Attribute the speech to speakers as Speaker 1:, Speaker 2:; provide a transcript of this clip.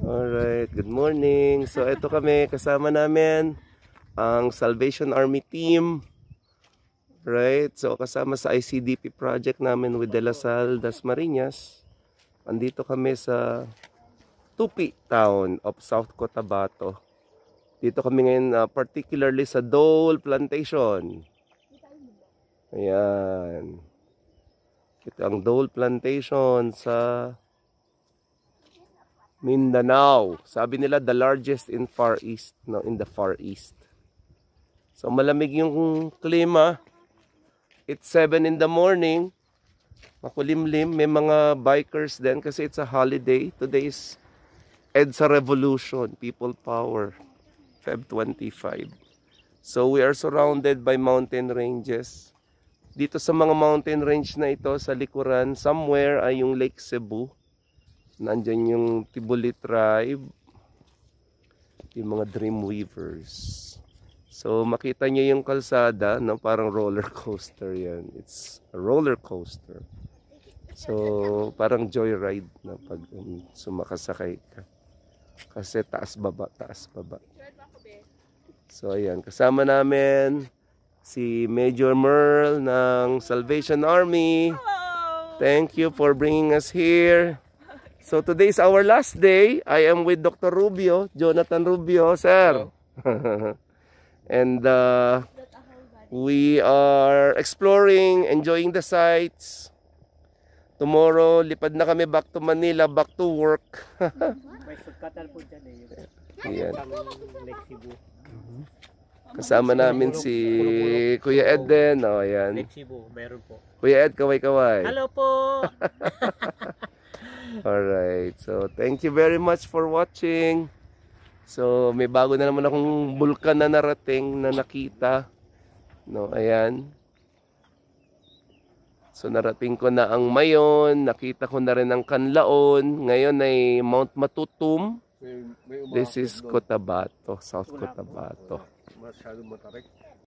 Speaker 1: Alright, good morning. So ito kami, kasama namin ang Salvation Army team. Right, so kasama sa ICDP project namin with De La Salle, Dasmariñas. Andito kami sa Tupì town of South Cotabato. Dito kami ngayon particularly sa Dole Plantation. Ayan. Ito ang Dole Plantation sa Mindanao. Sabi nila the largest in Far East, no, in the Far East. So malamig yung klima. It's 7 in the morning. Makulimlim. May mga bikers din kasi it's a holiday. Today is EDSA Revolution, People Power, Feb 25. So we are surrounded by mountain ranges. Dito sa mga mountain range na ito, sa likuran, somewhere ay yung Lake Cebu. Nandyan yung Tibuli tribe, yung mga Dreamweavers. So makita nyo yung kalsada, no? Parang roller coaster yan. It's a roller coaster. So parang joyride na pag sumakasakay ka. Kasi taas baba, taas baba. So ayan, kasama namin si Major Merle ng Salvation Army. Thank you for bringing us here. So today is our last day. I am with Dr. Rubio, Jonathan Rubio, sir. And we are exploring, enjoying the sights. Tomorrow, lipad na kami back to Manila, back to work.
Speaker 2: May sugkatal po dyan eh.
Speaker 1: Ayan.
Speaker 2: Lake Cebu.
Speaker 1: Kasama namin si Kuya Ed din. Oh, ayan.
Speaker 2: Lake Cebu, meron po.
Speaker 1: Kuya Ed, kaway-kaway.
Speaker 2: Hello po!
Speaker 1: Alright, so thank you very much for watching. So may bago na naman akong bulkan na narating na nakita. No, ayan. So narating ko na ang Mayon, nakita ko na rin ang Canlaon. Ngayon ay Mount Matutum. This is Cotabato, South Cotabato.
Speaker 3: Masyado matarik.